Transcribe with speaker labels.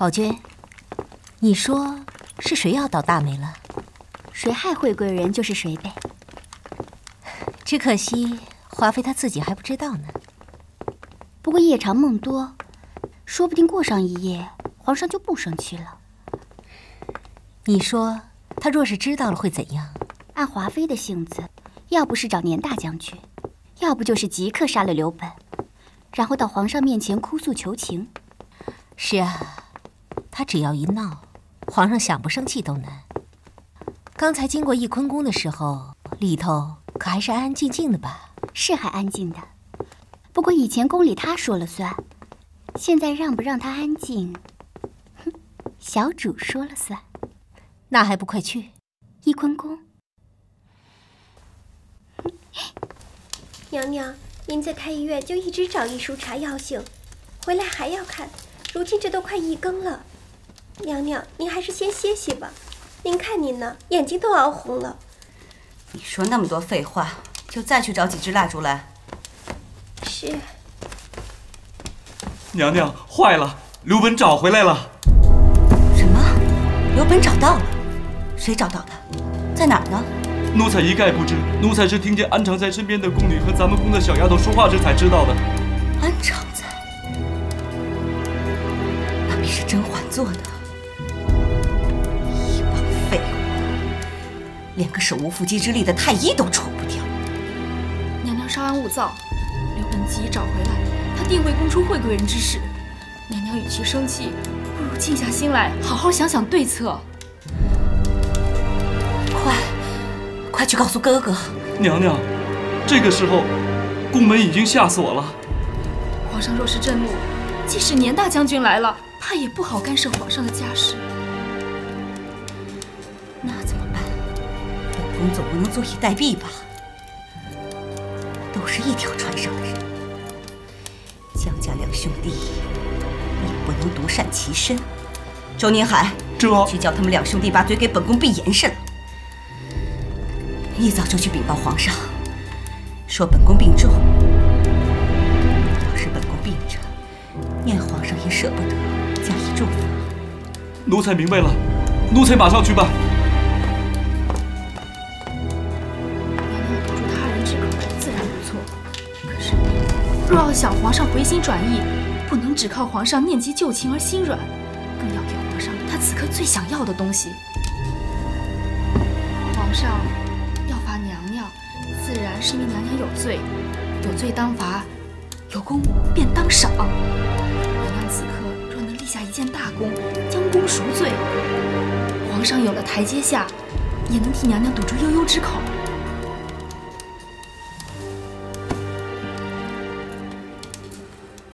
Speaker 1: 宝娟，你说是谁要倒大霉了？
Speaker 2: 谁害惠贵人就是谁呗。
Speaker 1: 只可惜华妃她自己还不知道呢。
Speaker 2: 不过夜长梦多，说不定过上一夜，皇上就不生气了。
Speaker 1: 你说他若是知道了会怎样？
Speaker 2: 按华妃的性子，要不是找年大将军，要不就是即刻杀了刘本，然后到皇上面前哭诉求情。
Speaker 1: 是啊，他只要一闹，皇上想不生气都难。刚才经过翊坤宫的时候，里头可还是安安静静的吧？
Speaker 2: 是还安静的，不过以前宫里他说了算，现在让不让他安静，哼，小主说了算。
Speaker 1: 那还不快去
Speaker 2: 翊坤宫？
Speaker 3: 娘娘，您在太医院就一直找医书查药性，回来还要看，如今这都快1更了。娘娘，您还是先歇歇吧。您看您呢，眼睛都熬红了。
Speaker 4: 你说那么多废话，就再去找几支蜡烛来。
Speaker 3: 是。
Speaker 5: 娘娘，坏了，刘本找回来了。
Speaker 4: 什么？刘本找到了？谁找到的？在哪儿呢？
Speaker 5: 奴才一概不知，奴才是听见安常在身边的宫女和咱们宫的小丫头说话时才知道的。
Speaker 4: 安常在？那必是甄嬛做的。一帮废物，连个手无缚鸡之力的太医都除不掉。
Speaker 6: 娘娘稍安勿躁，刘本既已找回来，他定会供出惠贵人之事。娘娘与其生气，不如静下心来，好好想想对策。
Speaker 4: 快去告诉哥哥！
Speaker 5: 娘娘，这个时候，宫门已经下锁了。
Speaker 6: 皇上若是震怒，即使年大将军来了，他也不好干涉皇上的家事。
Speaker 4: 那怎么办？本宫总不能坐以待毙吧？都是一条船上的人，江家两兄弟也不能独善其身。周宁海，去叫他们两兄弟把嘴给本宫闭严实了。一早就去禀报皇上，说本宫病重。要是本宫病着，念皇上也舍不得加以重罚。
Speaker 5: 奴才明白了，奴才马上去办。
Speaker 6: 娘娘堵住他人之口，自然不错。可是，若要想皇上回心转意，不能只靠皇上念及旧情而心软，更要给皇上他此刻最想要的东西。皇上要罚娘娘，自然是因为娘娘有罪，有罪当罚，有功便当赏。娘娘此刻若能立下一件大功，将功赎罪，皇上有了台阶下，也能替娘娘堵住悠悠之口。